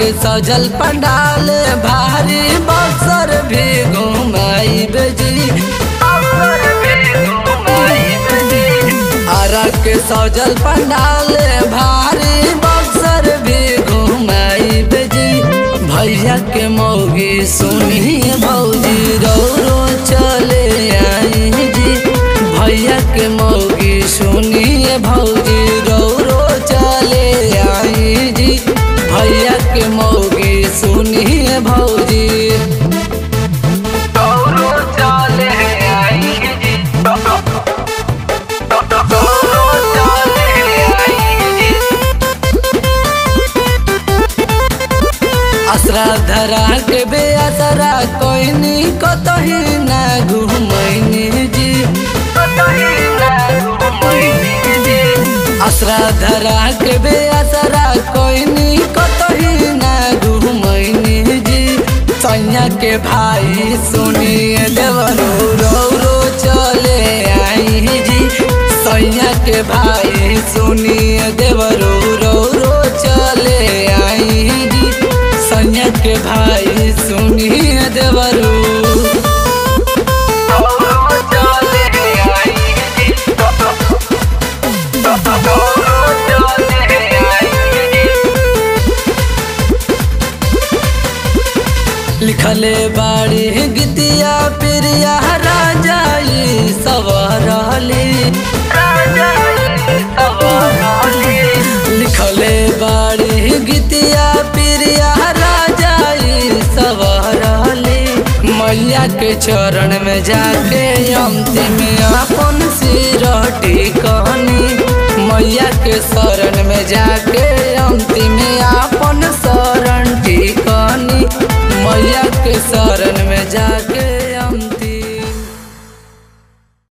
के सजल पंडाल भारी बक्सर भी घुमाइब जी। आरा के सजल पंडाल भारी बक्सर भी घुमाइब जी। भैया के मौगी सुनिए भौजी रौरो चले आई जी। भैया के मौगी सुनिए भौजी रौरो चले आई जी। भैया के मौगी सुनिए भौजी रौरो चले आई जी। रौरो चले आई जी। असरा धरा के बेअसरा कोइनी कतही ना घुमैनी जी। असरा धरा के बेअसरा कोइनी कतही ना घुमैनी जी। सैया के भाई सुनिए देवरो रौरो चले आई जी। सैया के भाई सुनिए देवरो रौरो चले आई जी। सैया के भाई सुनिए देवरो लिखले बाड़ी गीतिया प्रिया राजा सवरली। लिखले बाड़ी गीतिया प्रिया राजा सवरली। मैया के चरण में जाके अंतिम अपन सिर टिकनी। मैया के शरण में जाके अंतिम अपन शरण टिकनी। मैया के शरण में जाके